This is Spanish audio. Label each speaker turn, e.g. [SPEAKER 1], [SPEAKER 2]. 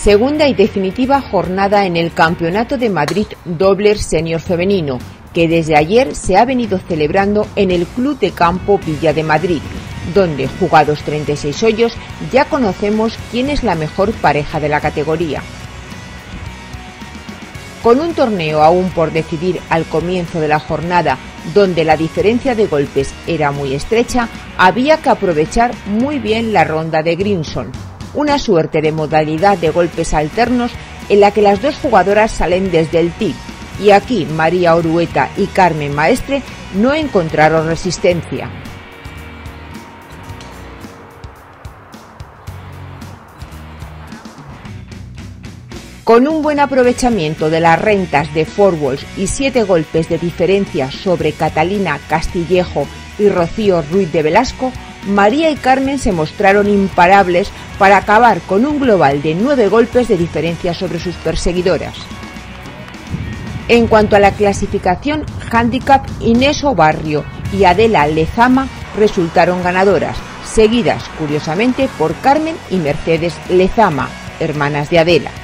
[SPEAKER 1] Segunda y definitiva jornada en el Campeonato de Madrid Dobler Senior Femenino, que desde ayer se ha venido celebrando en el Club de Campo Villa de Madrid, donde, jugados 36 hoyos, ya conocemos quién es la mejor pareja de la categoría. Con un torneo aún por decidir al comienzo de la jornada, donde la diferencia de golpes era muy estrecha, había que aprovechar muy bien la ronda de Greenson, una suerte de modalidad de golpes alternos en la que las dos jugadoras salen desde el tee, y aquí María Orueta y Carmen Maestre no encontraron resistencia. Con un buen aprovechamiento de las rentas de 4 balls y 7 golpes de diferencia sobre Catalina Castillejo y Rocío Ruiz de Velasco, María y Carmen se mostraron imparables para acabar con un global de 9 golpes de diferencia sobre sus perseguidoras. En cuanto a la clasificación handicap, Inés Obarrio y Adela Lezama resultaron ganadoras, seguidas curiosamente por Carmen y Mercedes Lezama, hermanas de Adela.